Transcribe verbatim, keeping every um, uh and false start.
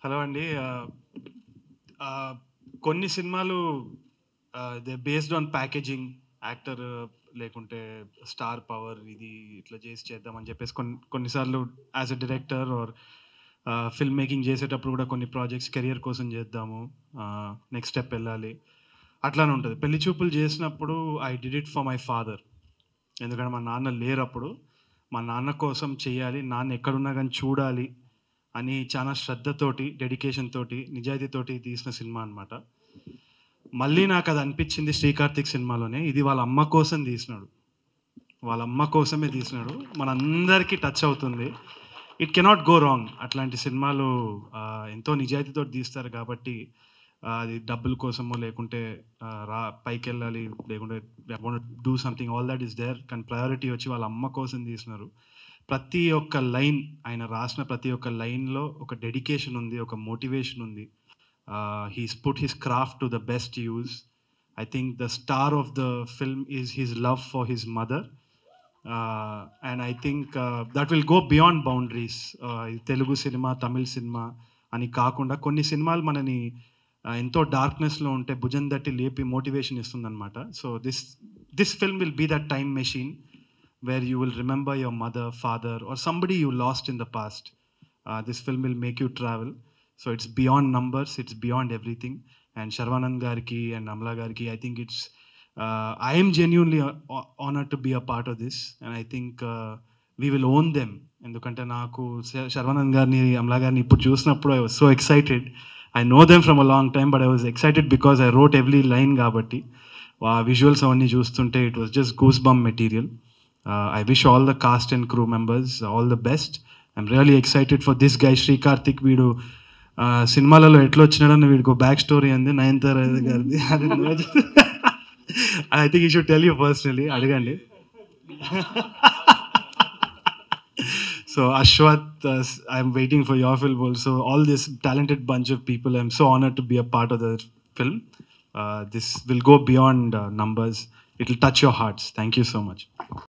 Hello అండి. ఆహ్, ఆహ్, కొన్ని సినిమాలు ah, they based on packaging, actor లేకుంటే స్టార్ పవర్ ఇది ఇట్లా చేసి చేద్దామని చెప్పేసి కొన్ని కొన్నిసార్లు as a director or ah, film making చేసేటప్పుడు కూడా కొన్ని ప్రాజెక్ట్స్ కెరియర్ కోసం చేద్దాము. ఆహ్, నెక్స్ట్ స్టెప్ వెళ్ళాలి. అట్లానే ఉంటది. పెళ్లి చూపులు చేసినప్పుడు I did it for my father. ఎందుకంటే మా నాన్న లేరప్పుడు. మా నాన్న కోసం చేయాలి. నాన్న ఎక్కడున్నా గాని చూడాలి అని చాలా శ్రద్ధతోటి, డెడికేషన్ తోటి, నిజాయితీతోటి తీసిన సినిమా అనమాట. మళ్ళీ నాకది అనిపిచ్చింది 'శ్రీ కార్తీక్' సినిమాలోనే. ఇది వాళ్ళ అమ్మ కోసం తీసినాడు. వాళ్ళ అమ్మ కోసమే తీసినాడు. మనందరికీ టచ్ అవుతుంది. It cannot go wrong. అట్లాంటి సినిమాలు ఆహ్, ఎంతో నిజాయితీతోటి తీస్తారు కాబట్టి ఆహ్, అది డబ్బుల కోసమో లేకుంటే ఆహ్, రా పైకెళ్ళాలి లేకుంటే I want do something all that is there. కానీ ప్రయారిటీ వచ్చి వాళ్ళ అమ్మ కోసం తీసినారు. ప్రతి ఒక్క లైన్ ఆయన రాసిన ప్రతి ఒక్క లైన్‌లో ఒక డెడికేషన్ ఉంది. ఒక మోటివేషన్ ఉంది. Ah, he's put his craft to the best use. I think the star of the film is his love for his mother. Ah, and I think ah, that will go beyond boundaries. Ah, Telugu cinema, Tamil cinema అని కాకుండా కొన్ని సినిమాలు మనని ఆహ్, ఎంతో డార్క్‌నెస్‌లో ఉంటే భుజం తట్టి లేపి మోటివేషన్ ఇస్తుందనమాట. So this this film will be that time machine where you will remember your mother, father, or somebody you lost in the past. Uh, this film will make you travel. So it's beyond numbers, it's beyond everything. And Sharvanand Garki and Amla Garki, I think it's, uh, I am genuinely uh, honored to be a part of this. And I think uh, we will own them. ఎందుకంటే నాకు శర్వానంద్ గారిని అమలా గారిని ఇప్పుడు చూసినప్పుడు I was so excited. I know them from a long time but I was excited because I wrote every line కాబట్టి ఆ visuals అవన్నీ చూస్తుంటే it was just goose bump material. Uh, I wish all the cast and crew members all the best. I'm really excited for this guy, Sri Karthik. వీడు సినిమాలలో ఎట్లా వచ్చినాడని వీడికి back story అంది నయనతార గారిది. I think you should tell you personally. అడగండి. So Ashwath, uh, I'm waiting for your film also. All this talented bunch of people, I'm so honored to be a part of the film. Uh, this will go beyond uh, numbers. It will touch your hearts. Thank you so much.